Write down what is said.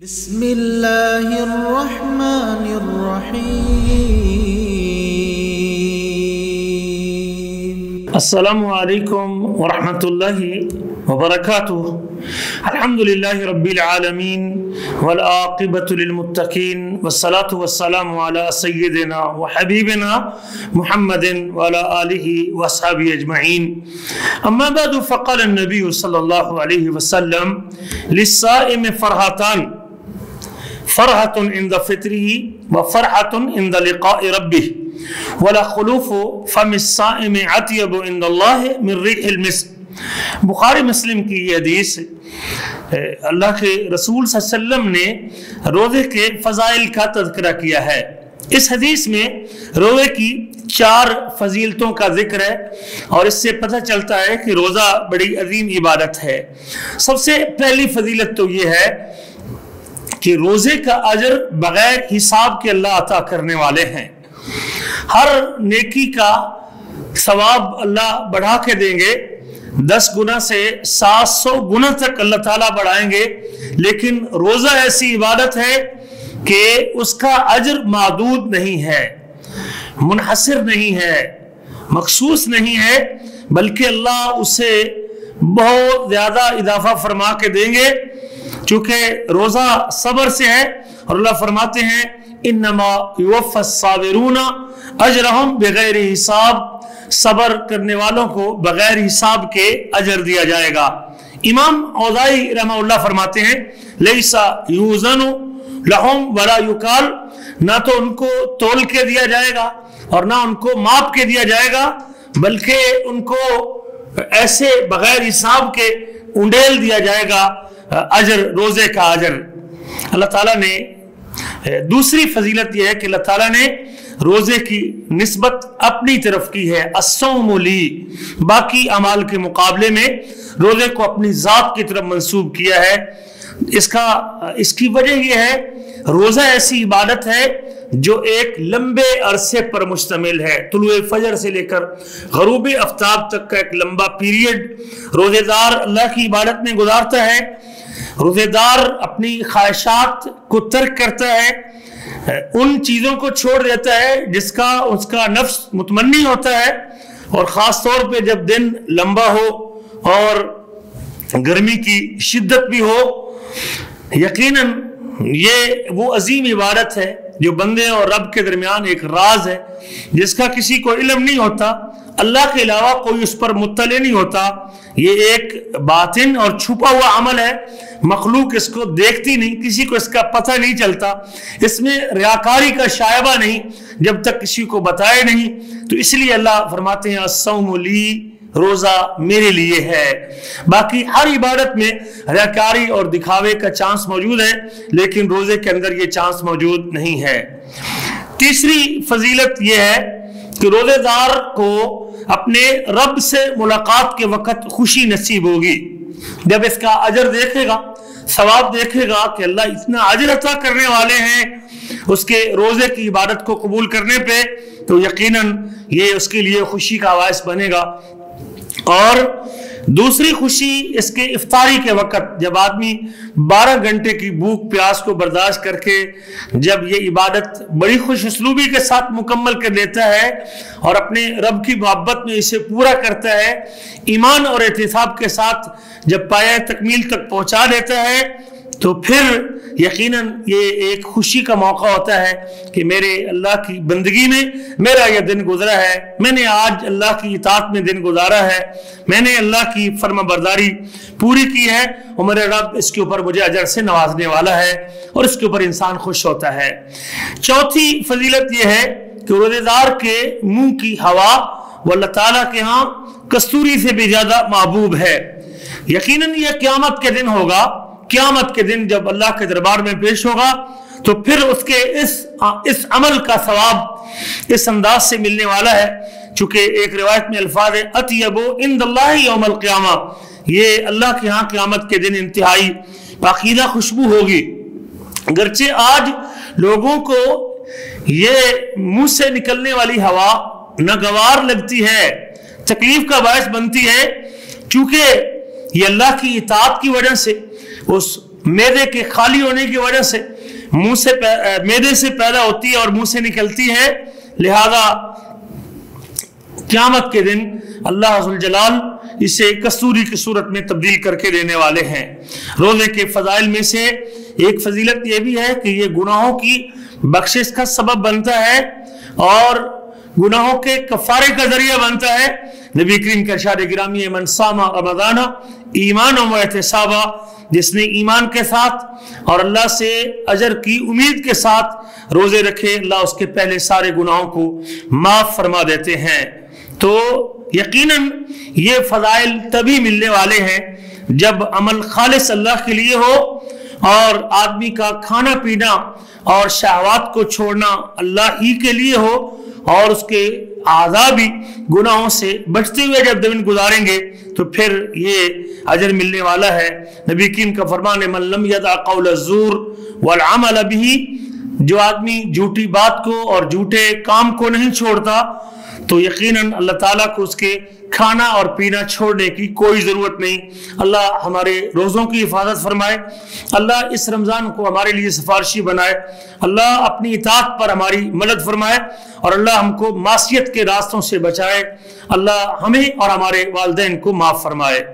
بسم اللہ الرحمن الرحیم۔ السلام علیکم ورحمۃ اللہ وبرکاتہ۔ الحمدللہ رب العالمین والعاقبۃ للمتقین والصلاة والسلام علی سیدنا وحبیبنا محمد وعلی آلہ واصحابہ اجمعین۔ اما بعد فقال النبی صلی اللہ علیہ وسلم للصائم فرحتان، فرحة عند فطره وفرحة عند لقاء ربه ولا خلوف فم الصائم اطيب عند الله من ريح المسك۔ بخاری مسلم کی یہ حدیث اللہ کے رسول صلی اللہ علیہ وسلم نے روزے کے فضائل کا تذکرہ کیا ہے۔ اس حدیث میں روزے کی 4 فضیلتوں کا ذکر ہے اور اس سے پتہ چلتا ہے کہ روزہ بڑی عظیم عبادت ہے۔ سب سے پہلی فضیلت تو یہ ہے کہ روزے کا اجر بغیر حساب کے اللہ عطا کرنے والے ہیں۔ ہر نیکی کا ثواب اللہ بڑھا کے دیں گے، 10 گنا سے 700 گنا تک اللہ تعالیٰ بڑھائیں گے، لیکن روزہ ایسی عبادت ہے کہ اس کا اجر محدود نہیں ہے، منحصر نہیں ہے، مخصوص نہیں ہے، بلکہ اللہ اسے بہت زیادہ اضافہ فرما کے دیں گے، چونکہ روزہ صبر سے ہے اور اللہ فرماتے ہیں انما یوفی الصابرون اجرہم بغیر حساب، صبر کرنے والوں کو بغیر حساب کے اجر دیا جائے گا۔ امام اوزاعی رحمہ اللہ فرماتے ہیں لیسا یوزن لہم ولا یکال، نہ تو ان کو تول کے دیا جائے گا اور نہ ان کو ماپ کے دیا جائے گا، بلکہ ان کو ایسے بغیر حساب کے انڈیل دیا جائے گا اجر، روزے کا اجر۔ اللہ تعالیٰ نے دوسری فضیلت یہ ہے کہ اللہ تعالیٰ نے روزے کی نسبت اپنی طرف کی ہے، الصوم لی، باقی اعمال کے مقابلے میں روزے کو اپنی ذات کی طرف منسوب کیا ہے۔ اس کی وجہ یہ ہے روزہ ایسی عبادت ہے جو ایک لمبے عرصے پر مشتمل ہے، طلوع فجر سے لے کر غروب آفتاب تک کا ایک لمبا پیریڈ روزے دار اللہ کی عبادت میں گزارتا ہے۔ روزے دار اپنی خواہشات کو ترک کرتا ہے، ان چیزوں کو چھوڑ دیتا ہے جس کا اس کا نفس متمنی ہوتا ہے، اور خاص طور پہ جب دن لمبا ہو اور گرمی کی شدت بھی ہو۔ یقیناً یہ وہ عظیم عبادت ہے جو بندے اور رب کے درمیان ایک راز ہے جس کا کسی کو علم نہیں ہوتا، اللہ کے علاوہ کوئی اس پر مطلع نہیں ہوتا۔ یہ ایک باطن اور چھپا ہوا عمل ہے، مخلوق اس کو دیکھتی نہیں، کسی کو اس کا پتہ نہیں چلتا، اس میں ریاکاری کا شائبہ نہیں جب تک کسی کو بتائے نہیں۔ تو اس لیے اللہ فرماتے ہیں الصوم لی، روزہ میرے لیے ہے۔ باقی ہر عبادت میں ریاکاری اور دکھاوے کا چانس موجود ہے، لیکن روزے کے اندر یہ چانس موجود نہیں ہے۔ تیسری فضیلت یہ ہے کہ روزے دار کو اپنے رب سے ملاقات کے وقت خوشی نصیب ہوگی۔ جب اس کا اجر دیکھے گا، ثواب دیکھے گا کہ اللہ اتنا اجر عطا کرنے والے ہیں اس کے روزے کی عبادت کو قبول کرنے پہ، تو یقیناً یہ اس کے لیے خوشی کا باعث بنے گا۔ اور دوسری خوشی اس کے افطاری کے وقت، جب آدمی 12 گھنٹے کی بھوک پیاس کو برداشت کر کے جب یہ عبادت بڑی خوش اسلوبی کے ساتھ مکمل کر لیتا ہے اور اپنے رب کی محبت میں اسے پورا کرتا ہے، ایمان اور احتساب کے ساتھ جب پایہ تکمیل تک پہنچا دیتا ہے، تو پھر یقیناً یہ ایک خوشی کا موقع ہوتا ہے کہ میرے اللہ کی بندگی میں میرا یہ دن گزرا ہے، میں نے آج اللہ کی اطاعت میں دن گزارا ہے، میں نے اللہ کی فرما برداری پوری کی ہے، اور میرے رب اس کے اوپر مجھے اجر سے نوازنے والا ہے، اور اس کے اوپر انسان خوش ہوتا ہے۔ چوتھی فضیلت یہ ہے کہ روزے دار کے منہ کی ہوا وہ اللہ تعالیٰ کے ہاں کستوری سے بھی زیادہ محبوب ہے۔ یقیناً یہ قیامت کے دن ہوگا، قیامت کے دن جب اللہ کے دربار میں پیش ہوگا تو پھر اس کے اس عمل کا ثواب اس انداز سے ملنے والا ہے، چونکہ ایک روایت میں الفاظ ہے اطیب عند اللہ یوم القیامہ، یہ اللہ کے ہاں قیامت کے دن انتہائی پاکیزہ خوشبو ہوگی۔ اگرچہ آج لوگوں کو یہ منہ سے نکلنے والی ہوا ناگوار لگتی ہے، تکلیف کا باعث بنتی ہے، چونکہ یہ اللہ کی اطاعت کی وجہ سے اس मैदे के खाली होने की वजह से मुंह से मैदे से पैदा होती है और मुंह से निकलती है, लिहाजा क़यामत के दिन अल्लाह अज़्ज़ल जलाल इसे कस्तूरी की सूरत में तब्दील करके देने वाले हैं। रोज़े के फ़ज़ाइल में से एक फजीलत यह भी है कि ये गुनाहों की बख्शिश का सबब बनता है और गुनाहों के कफ़ारे का जरिया बनता है। नबी करीम का इरशाद गिरामी, मन सामा रमज़ाना ईमान व एहतिसाबा, जिसने ईमान के साथ और अल्लाह से अजर की उम्मीद के साथ रोजे रखे, अल्लाह उसके पहले सारे गुनाहों को माफ फरमा देते हैं। तो यकीनन ये फजाइल तभी मिलने वाले हैं जब अमल खालिस अल्लाह के लिए हो और आदमी का खाना पीना और शहवात को छोड़ना अल्लाह ही के लिए हो और उसके आज़ा भी गुनाहों से बचते हुए जब दिन गुजारेंगे तो फिर ये अजर मिलने वाला है। नबी करीम का फरमान है, मन लम यदा क़ौल अज़्ज़ूर वल अमल बिही, जो आदमी झूठी बात को और झूठे काम को नहीं छोड़ता तो यकीनन अल्लाह ताला को उसके खाना और पीना छोड़ने की कोई ज़रूरत नहीं। अल्लाह हमारे रोज़ों की हिफाजत फरमाए, अल्लाह इस रमज़ान को हमारे लिए सिफारशी बनाए, अल्लाह अपनी इताअत पर हमारी मदद फरमाए और अल्लाह हमको मासियत के रास्तों से बचाए, अल्लाह हमें और हमारे वालिदैन को माफ़ फरमाए।